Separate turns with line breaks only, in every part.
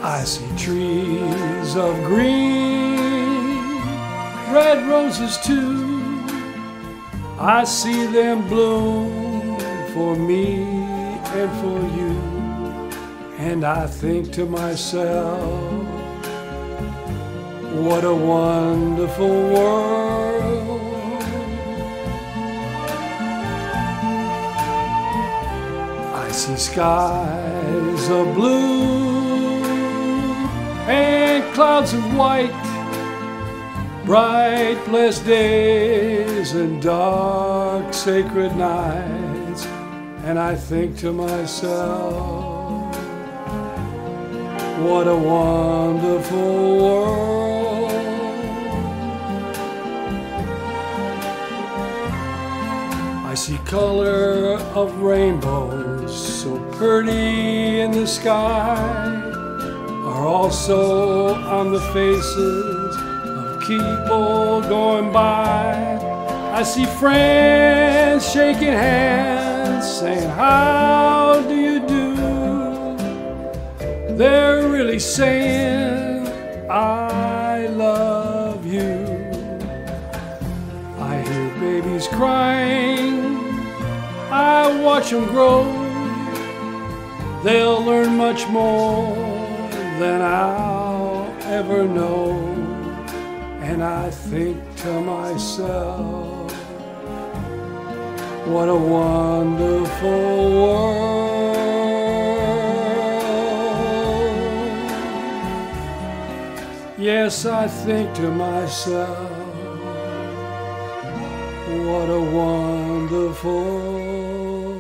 I see trees of green, red roses too. I see them bloom for me and for you. And I think to myself, what a wonderful world. I see skies of blue and clouds of white, bright blessed days and dark sacred nights. And I think to myself, what a wonderful world. I see color of rainbows so pretty in the sky, are also on the faces of people going by. I see friends shaking hands, saying, how do you do? They're really saying, I love you. I hear babies crying, I watch them grow. They'll learn much more than I'll ever know. And I think to myself, what a wonderful world. Yes, I think to myself, what a wonderful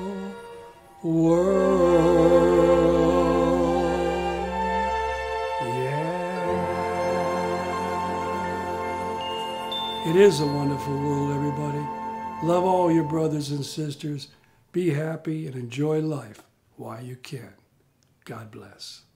world. Yeah. It is a wonderful world, everybody. Love all your brothers and sisters. Be happy and enjoy life while you can. God bless.